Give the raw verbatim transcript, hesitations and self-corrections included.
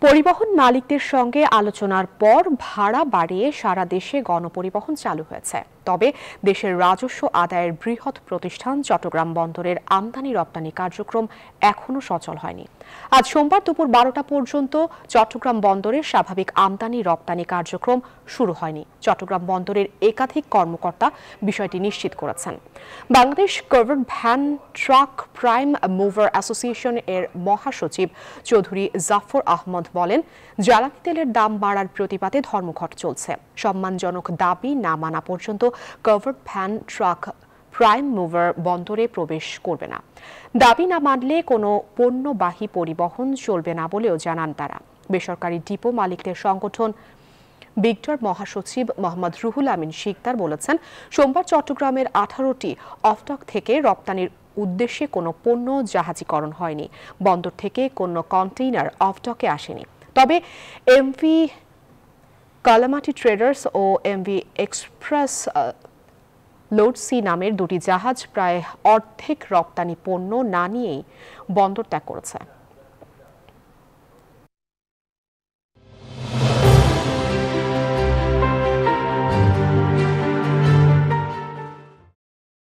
পরিবহন মালিকদের সঙ্গে আলোচনার পর ভাড়া বাড়িয়ে সারা দেশে গণপরিবহন চালু হয়েছে। তবে দেশের রাজস্ব আদায়ের বৃহৎ প্রতিষ্ঠান চট্টগ্রাম বন্দরের আমদানি রপ্তানি কার্যক্রম এখনো সচল হয়নি। আজ সোমবার দুপুর বারোটা পর্যন্ত চট্টগ্রাম বন্দরের স্বাভাবিক আমদানি রপ্তানি কার্যক্রম শুরু হয়নি। চট্টগ্রাম বন্দরের একাধিক কর্মকর্তা বিষয়টি নিশ্চিত করেছেন। Bangladesh covered van truck prime mover association এর মহাসচিব চৌধুরী জাফর আহমদ বলেন, জ্বালানি তেলের দাম বাড়ার প্রতিবাদে ধর্মঘট চলছে। সম্মানজনক দাবি না মানা পর্যন্ত covered van truck prime mover বন্দরে প্রবেশ করবে না। দাবি না মানলে কোনো পণ্যবাহী পরিবহন চলবে না বলেও জানান তারা। বেসরকারি ডিপো মালিকদের সংগঠন বিগডর মহাসচিব মোহাম্মদ রুহুল আমিন শিকদার বলেছেন, সোমবার চট্টগ্রামের আঠারোটি অফডক থেকে রপ্তানির উদ্দেশ্যে কোনো পণ্য জাহাজীকরণ হয়নি। বন্দর থেকে কোনো কন্টেইনার অফডকে আসেনি। তবে এমভি কালামাটি ট্রেডার্স ও এমভি এক্সপ্রেস লোড সি নামের দুটি জাহাজ প্রায় অর্ধেক রপ্তানি পণ্য না নিয়েই বন্দর ত্যাগ করেছে।